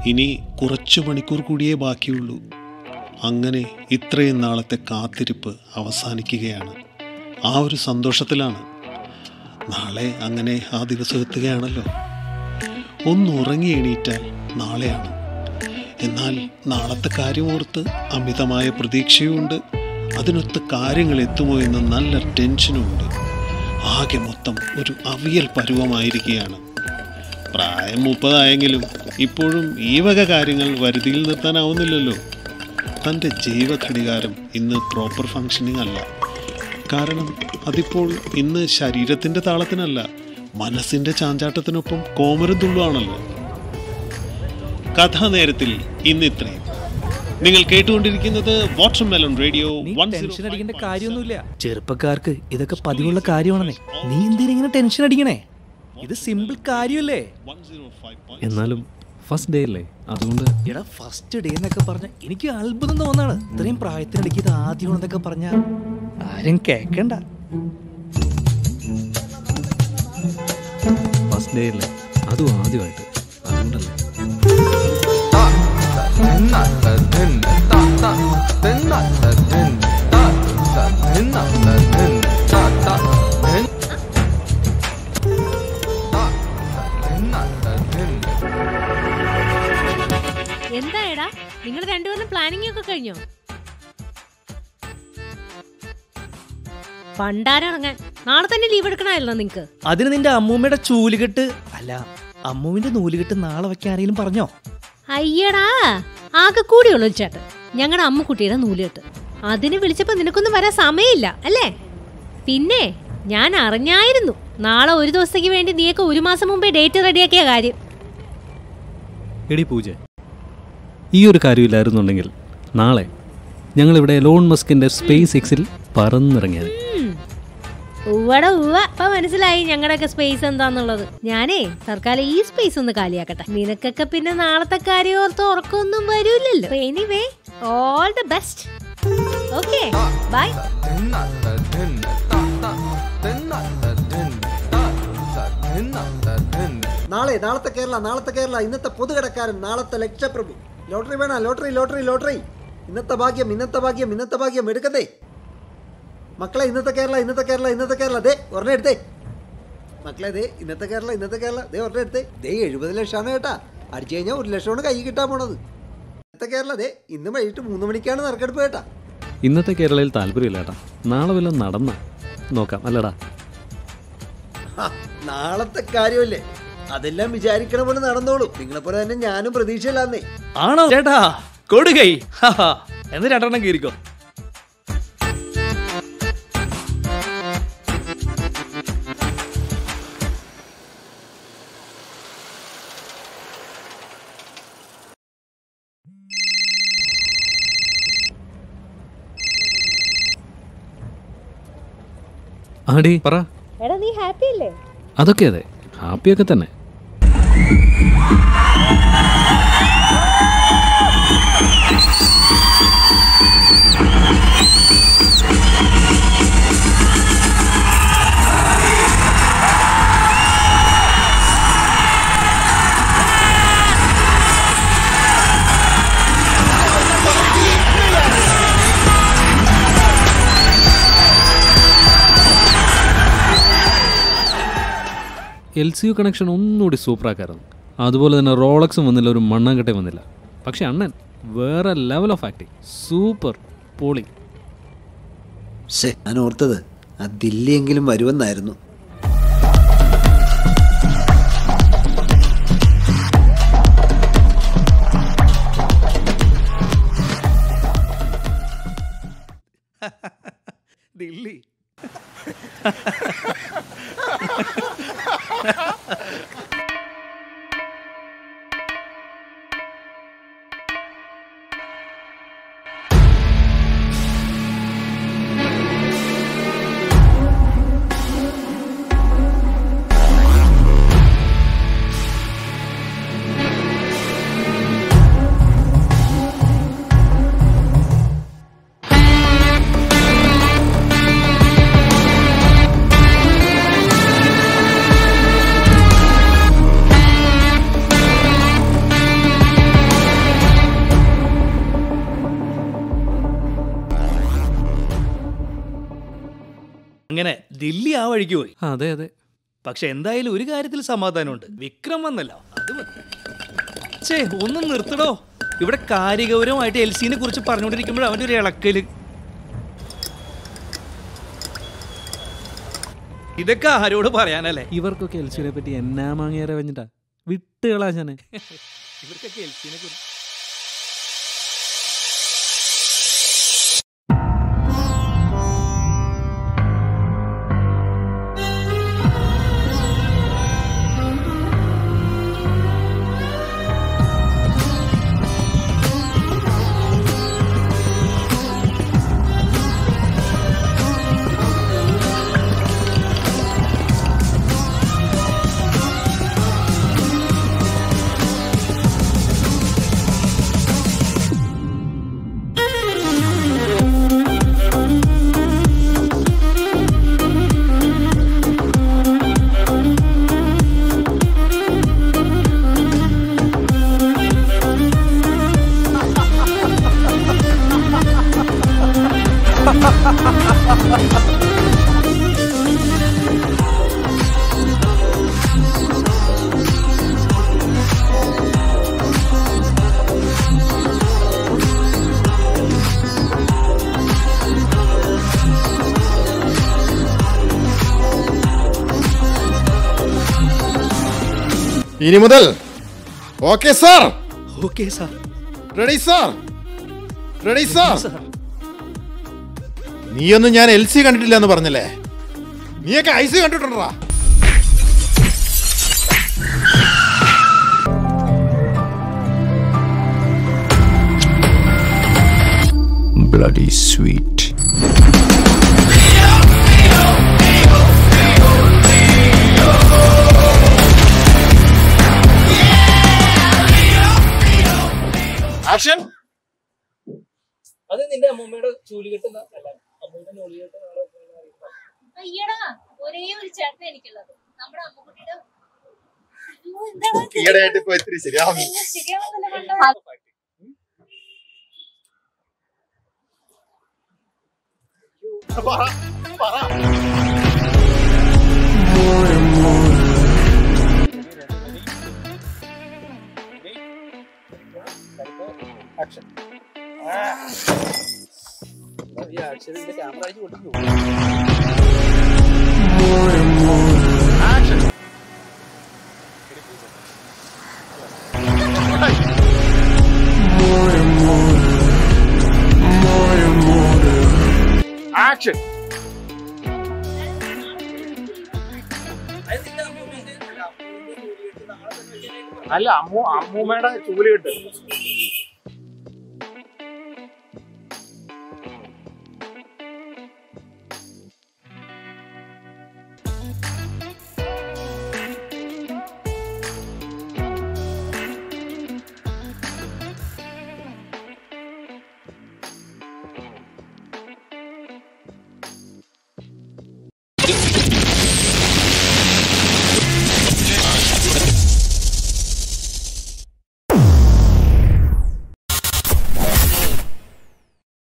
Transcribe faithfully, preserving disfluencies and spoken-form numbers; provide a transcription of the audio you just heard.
ഇനി കുറച്ചു മണിക്കൂർ കൂടിയേ ബാക്കിയുള്ളൂ. അങ്ങനെ ഇത്രയും നാളത്തെ കാത്തിരിപ്പ് അവസാനിക്കുകയാണ്. ആ ഒരു സന്തോഷത്തിലാണ്. നാളെ അങ്ങനെ ആ ദിവസം എത്തുകയാണല്ലോ. ഒന്ന് ഉറങ്ങി എണീറ്റാൽ നാളെയാണ്. എന്നാൽ നാളത്തെ കാര്യമോർത്ത് അമിതമായ പ്രതീക്ഷയുമുണ്ട്. അതിനൊത്ത് കാര്യങ്ങൾ എത്തുമോ എന്ന നല്ല ടെൻഷനുമുണ്ട്. ആകെ മൊത്തം ഒരു അവിയൽ പരുവമായിരിക്കുകയാണ്. പ്രായം മുപ്പതായെങ്കിലും ഇപ്പോഴും ഈ വക കാര്യങ്ങൾ വരുതിയിൽ നിർത്താനാവുന്നില്ലല്ലോ. തൻ്റെ ജൈവഘടികാരം ഇന്ന് പ്രോപ്പർ ഫങ്ഷനിങ് അല്ല. കാരണം അതിപ്പോൾ ഇന്ന് ശരീരത്തിൻ്റെ താളത്തിനല്ല, മനസ്സിൻ്റെ ചാഞ്ചാട്ടത്തിനൊപ്പം കോമരം തുള്ളുവാണല്ലോ. കഥാനേരത്തിൽ ഇന്ന് ഇത്രയും. നിങ്ങൾ കേട്ടുകൊണ്ടിരിക്കുന്നത് വാട്ടർമെലൺ റേഡിയോ. ടെൻഷൻ അടിക്കേണ്ട കാര്യമൊന്നുമില്ല. ചെറുപ്പക്കാർക്ക് ഇതൊക്കെ പതിവുള്ള കാര്യമാണെന്നേ. നീ എന്തിനാ ടെൻഷൻ അടിക്കണേ? ഇത് സിമ്പിൾ കാര്യമല്ലേ. എന്നാലും ഫസ്റ്റ് ഡേ അല്ലേ, അതുകൊണ്ട്. എടാ, ഫസ്റ്റ് ഡേ എന്നൊക്കെ പറഞ്ഞ എനിക്ക് അത്ഭുതം തോന്നാണ്. ഇത്രയും പ്രായത്തിനിടയ്ക്ക് ഇത് ആദ്യമാണെന്നൊക്കെ പറഞ്ഞ ആരും കേക്കണ്ട. ഫസ്റ്റ് ഡേ അല്ലേ, അതും ആദ്യമായിട്ട്, അതുകൊണ്ടല്ലേ. എന്തായടാ, നിങ്ങൾ രണ്ടുപേരും പ്ലാനിങ് ഒക്കെ കഴിഞ്ഞോ? പണ്ടാരിറങ്ങാൻ നാളെ തന്നെ ലീവ് എടുക്കണമായിരുന്നോ നിങ്ങക്ക്? അതിന് നിന്റെ അമ്മൂമ്മയുടെ ചൂലുകെട്ട് അല്ല, അമ്മുവിന്റെ നൂലുകെട്ട് നാളെ വെക്കാൻ ആരെങ്കിലും പറഞ്ഞോ? അയ്യടാ, ആകെ കൂടിയുള്ളൂ ചേട്ടൻ ഞങ്ങളുടെ അമ്മുക്കുട്ടിയുടെ നൂലുകെട്ട്. അതിന് വിളിച്ചപ്പോ നിനക്കൊന്നും വരാൻ സമയമില്ല അല്ലേ? പിന്നെ ഞാൻ അറിഞ്ഞായിരുന്നു നാളെ ഒരു ദിവസത്തേക്ക് വേണ്ടി നീയൊക്കെ ഒരു മാസം മുമ്പേ ഡേറ്റ് റെഡിയാക്കിയ കാര്യം. എടി പൂജ, ഈ ഒരു കാര്യമില്ലായിരുന്നുണ്ടെങ്കിൽ നാളെ ഞങ്ങളിവിടെ എലോൺ മസ്കിന്റെ സ്പേസ് എക്സിൽ പറന്നിറങ്ങിയത്. ഉവ്വട ഉവ്വ, ഇപ്പൊ മനസ്സിലായി ഞങ്ങളുടെയൊക്കെ സ്പേസ് എന്താന്നുള്ളത്. ഞാനേ തൽക്കാലം ഈ സ്പേസ് ഒന്ന് കാലിയാക്കട്ടെ. നിനക്കൊക്കെ പിന്നെ നാളത്തെ കാര്യം ഓർത്ത് ഉറക്കമൊന്നും വരൂലല്ലോ. Anyway, all the best. Okay, bye. നാളെ നാളത്തെ കേരള നാളത്തെ കേരള ഇന്നത്തെ പൊതുകടക്കാരൻ, നാളത്തെ ലക്ഷപ്രഭു. ലോട്ടറി വേണ, ലോട്ടറി ലോട്ടറി ലോട്ടറി. ഇന്നത്തെ ഭാഗ്യം ഇന്നത്തെ ഭാഗ്യം ഇന്നത്തെ ഭാഗ്യം എടുക്കതേ മക്കളെ. ഇന്നത്തെ കേരള ഇന്നത്തെ കേരള ഇന്നത്തെ കേരള ദേ ഒരെണ്ണം എടുത്തേ മക്കളെ. ദേ ഇന്നത്തെ കേരള ഇന്നത്തെ കേരള ദേ ഒരെണ്ണം എടുത്തേ. ദേ എഴുപത് ലക്ഷമാണ് കേട്ടാ. അടിച്ചു കഴിഞ്ഞാൽ ഒരു ലക്ഷമാണ് കൈ കിട്ടാൻ പോണത്. ഇന്നത്തെ കേരള ദേ ഇന്ന് വൈകിട്ട് മൂന്ന് മണിക്കാണ് നറുക്കെടുപ്പ് കേട്ടാ. ഇന്നത്തെ കേരളയിൽ താല്പര്യമില്ല കേട്ടാ. നാളെ വല്ലതും നടന്ന നോക്കാം അല്ലടാ. നാളത്തെ കാര്യമല്ലേ, അതെല്ലാം വിചാരിക്കണ പോലെ നടന്നോളൂ. നിങ്ങളെപ്പോലെ തന്നെ ഞാനും പ്രതീക്ഷയില്ലാന്നേ. ആണോ ചേട്ടാ? കൊടുകൈ എന്ന് രണ്ടെണ്ണം കീറിക്കോ. ആടി പറ. എടാ, നീ ഹാപ്പി അല്ലേ? അതൊക്കെ അതെ, ഹാപ്പിയൊക്കെ തന്നെ. എൽ സി യു കണക്ഷൻ ഒന്നുകൂടി സൂപ്പറാക്കായിരുന്നു. അതുപോലെ തന്നെ റോളക്സും വന്നില്ല, ഒരു മണ്ണാങ്കട്ടയും വന്നില്ല. പക്ഷെ അണ്ണൻ വേറെ ലെവൽ ഓഫ് ആക്ടിങ്, സൂപ്പർ പോളി. ഞാൻ ഓർത്തത് ആ ദില്ലിയെങ്കിലും വരുമെന്നായിരുന്നു. ദില്ലി അങ്ങനെ ദില്ലി ആ വഴിക്ക് പോയി. അതെ അതെ. പക്ഷെ എന്തായാലും ഒരു കാര്യത്തിൽ സമാധാനമുണ്ട്, വിക്രം വന്നല്ലോ. അത് ചേ ഒന്നും നിർത്തടോ. ഇവിടെ കാര്യഗൗരവമായിട്ട് എൽസിനെ കുറിച്ച് പറഞ്ഞുകൊണ്ടിരിക്കുമ്പോൾ അവൻ്റെ ഒരു ഇളക്കല്. ഇതൊക്കെ ആരോട് പറയാനല്ലേ? ഇവർക്കൊക്കെ എൽസിനെ പറ്റി എന്നാ മാങ്ങിയാരെ വെഞ്ഞിട്ടാ വിട്ടുകളാ ഞാൻ. ഇവർക്കൊക്കെ എൽസിനെ കുറിച്ച് ഇനി മുതൽ okay sir. Okay sir. Ready sir. Ready sir. നീയൊന്നും ഞാൻ എൽ സി കണ്ടിട്ടില്ല എന്ന് പറഞ്ഞല്ലേ? നീയൊക്കെ ഐ സി കണ്ടിട്ടുണ്ടാ? Bloody sweet. ആക്ഷൻ. അത് നിന്റെ അമ്മൂമ്മയുടെ ചൂലി കെട്ടുന്ന അമ്മൂമ്മയുടെ നൂലി കെട്ടുന്ന അയ്യടാ ഒരേ ഒരു ചേട്ടൻ എനിക്കുള്ളത് നമ്മുടെ അമ്മൂമ്മയുടെ ഈയിടെയായിട്ട് ഇപ്പൊ ഇത്തിരി ശരിയാവും. ആക്ഷൻ. അല്ല അമ്മൂ അമ്മൂമ്മയുടെ ചൂല് കെട്ട്